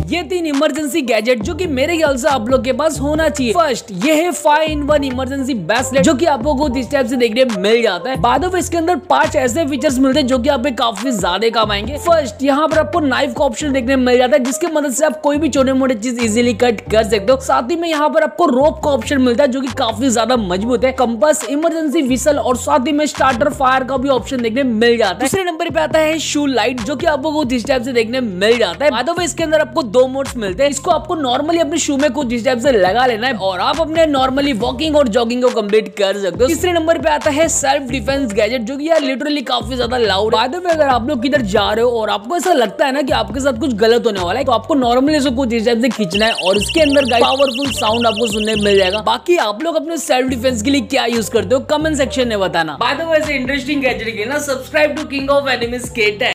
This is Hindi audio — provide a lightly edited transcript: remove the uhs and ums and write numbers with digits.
ये 3 इमरजेंसी गैजेट जो कि मेरे ख्याल से आप लोग के पास होना चाहिए। फर्स्ट ये है 5-in-1 इमरजेंसी ब्रेसलेट जो कि आपको कुछ इस टाइप से देखने मिल जाता है। बाद में इसके अंदर 5 ऐसे फीचर्स मिलते हैं जो कि आप पे काफी ज्यादा काम आएंगे। फर्स्ट यहाँ पर आपको नाइफ का ऑप्शन देखने मिल जाता है जिसकी मदद से आप कोई भी छोटे मोटे चीज इजीली कट कर सकते हो। साथ ही में यहाँ पर आपको रोप का ऑप्शन मिलता है जो कि काफी ज्यादा मजबूत है। कंपास, इमरजेंसी विसल और साथ ही में स्टार्टर फायर का भी ऑप्शन देखने मिल जाता है। दूसरे नंबर पे आता है शू लाइट जो कि आपको कुछ इस टाइप से देखने मिल जाता है। बाद में इसके अंदर आपको 2 मोड्स मिलते हैं। इसको आपको नॉर्मली अपने शू में कुछ इस टाइप से लगा लेना है और आप अपने नॉर्मली वॉकिंग और जॉगिंग को कंप्लीट कर सकते हो। तीसरे नंबर पे आता है सेल्फ डिफेंस गैजेट जो कि यार लिटरली काफी ज्यादा लाउड है। बाद में अगर आप लोग किधर जा रहे हो और आपको ऐसा लगता है ना कि आपके साथ कुछ गलत होने वाला है तो आपको नॉर्मली इसको कुछ इस टाइप से खींचना है और इसके अंदर पावरफुल साउंड आपको सुनने मिल जाएगा। बाकी आप लोग अपने सेल्फ डिफेंस के लिए क्या यूज करते हो कमेंट सेक्शन में बताना। बाय द वे ऐसे इंटरेस्टिंग गैजेट के लिए ना subscribe to king of enemies के10।